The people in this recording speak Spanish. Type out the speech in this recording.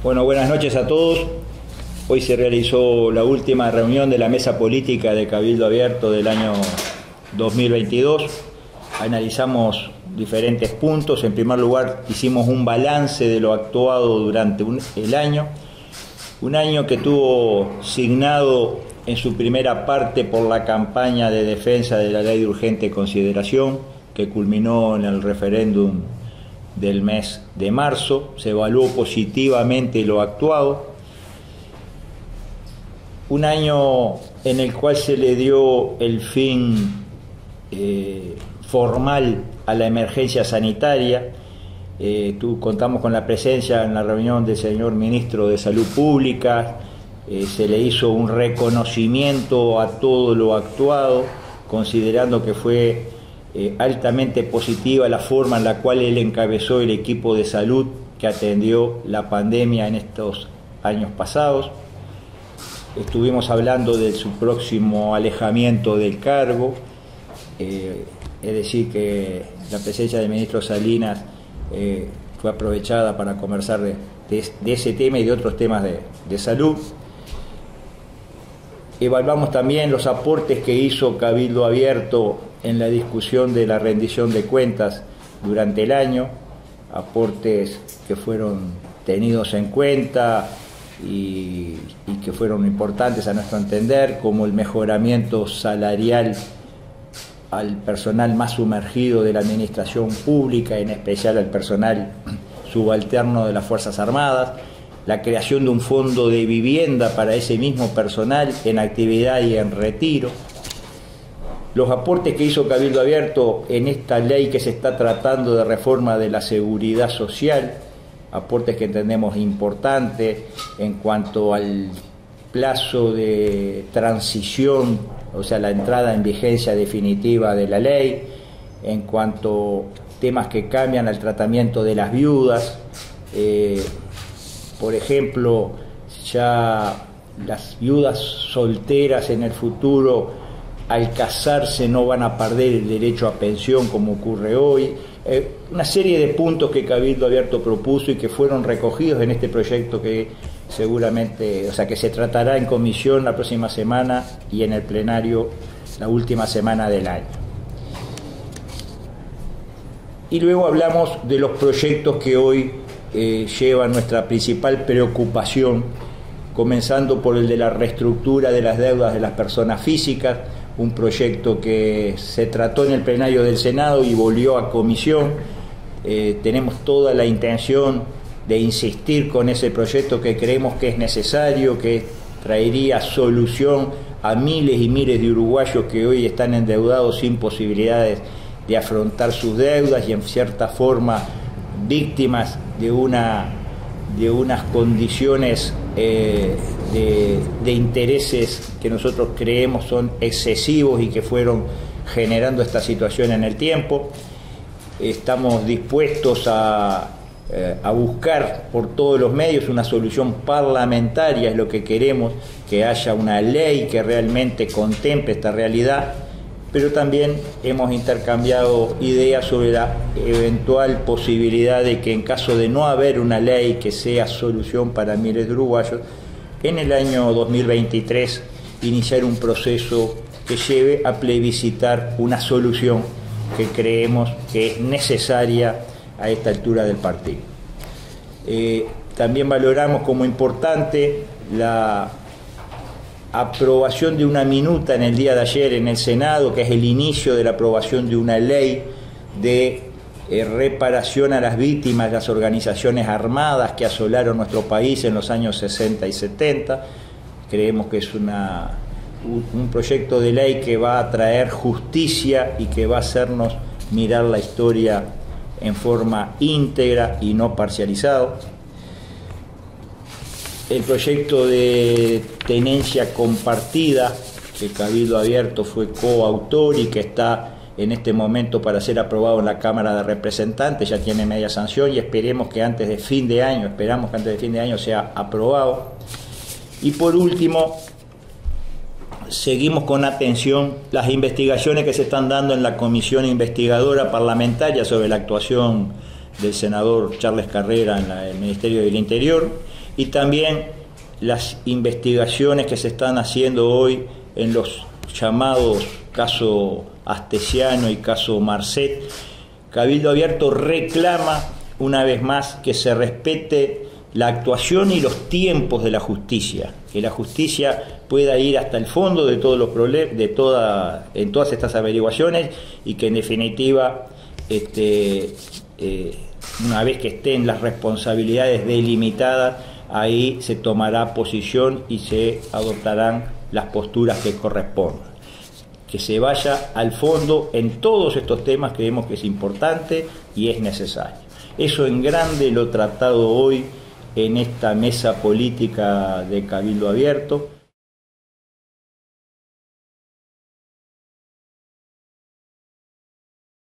Bueno, buenas noches a todos. Hoy se realizó la última reunión de la mesa política de Cabildo Abierto del año 2022. Analizamos diferentes puntos. En primer lugar, hicimos un balance de lo actuado durante el año. Un año que tuvo signado en su primera parte por la campaña de defensa de la ley de urgente consideración, que culminó en el referéndum del mes de marzo. Se evaluó positivamente lo actuado. Un año en el cual se le dio el fin formal a la emergencia sanitaria. Contamos con la presencia en la reunión del señor Ministro de Salud Pública. Se le hizo un reconocimiento a todo lo actuado, considerando que fue altamente positiva la forma en la cual él encabezó el equipo de salud que atendió la pandemia en estos años pasados. Estuvimos hablando de su próximo alejamiento del cargo, es decir, que la presencia del ministro Salinas fue aprovechada para conversar de ese tema y de otros temas de salud. Evaluamos también los aportes que hizo Cabildo Abierto en la discusión de la rendición de cuentas durante el año, aportes que fueron tenidos en cuenta y que fueron importantes a nuestro entender, como el mejoramiento salarial al personal más sumergido de la administración pública, en especial al personal subalterno de las Fuerzas Armadas, la creación de un fondo de vivienda para ese mismo personal en actividad y en retiro, los aportes que hizo Cabildo Abierto en esta ley que se está tratando de reforma de la seguridad social, aportes que entendemos importantes en cuanto al plazo de transición, o sea, la entrada en vigencia definitiva de la ley, en cuanto a temas que cambian al tratamiento de las viudas. Por ejemplo, ya las viudas solteras en el futuro, al casarse, no van a perder el derecho a pensión como ocurre hoy. Una serie de puntos que Cabildo Abierto propuso y que fueron recogidos en este proyecto que seguramente, que se tratará en comisión la próxima semana y en el plenario la última semana del año. Y luego hablamos de los proyectos que hoy llevan nuestra principal preocupación, comenzando por el de la reestructura de las deudas de las personas físicas, un proyecto que se trató en el plenario del Senado y volvió a comisión. Tenemos toda la intención de insistir con ese proyecto que creemos que es necesario, que traería solución a miles y miles de uruguayos que hoy están endeudados sin posibilidades de afrontar sus deudas y en cierta forma víctimas de unas condiciones de intereses que nosotros creemos son excesivos y que fueron generando esta situación en el tiempo. Estamos dispuestos a buscar por todos los medios una solución parlamentaria, es lo que queremos, que haya una ley que realmente contemple esta realidad, pero también hemos intercambiado ideas sobre la eventual posibilidad de que en caso de no haber una ley que sea solución para miles de uruguayos, en el año 2023 iniciar un proceso que lleve a plebiscitar una solución que creemos que es necesaria a esta altura del partido. También valoramos como importante la aprobación de una minuta en el día de ayer en el Senado, que es el inicio de la aprobación de una ley de reparación a las víctimas de las organizaciones armadas que asolaron nuestro país en los años 60 y 70. Creemos que es un proyecto de ley que va a traer justicia y que va a hacernos mirar la historia en forma íntegra y no parcializado. El proyecto de tenencia compartida, que Cabildo Abierto fue coautor y que está en este momento para ser aprobado en la Cámara de Representantes, ya tiene media sanción y esperamos que antes de fin de año sea aprobado. Y por último, seguimos con atención las investigaciones que se están dando en la Comisión Investigadora Parlamentaria sobre la actuación del senador Charles Carrera en el Ministerio del Interior, y también las investigaciones que se están haciendo hoy en los llamados caso Astesiano y caso Marcet. Cabildo Abierto reclama una vez más que se respete la actuación y los tiempos de la justicia, que la justicia pueda ir hasta el fondo de todos los problemas, en todas estas averiguaciones, y que en definitiva una vez que estén las responsabilidades delimitadas, ahí se tomará posición y se adoptarán las posturas que correspondan. Que se vaya al fondo en todos estos temas, creemos que es importante y es necesario. Eso en grande lo tratado hoy en esta mesa política de Cabildo Abierto.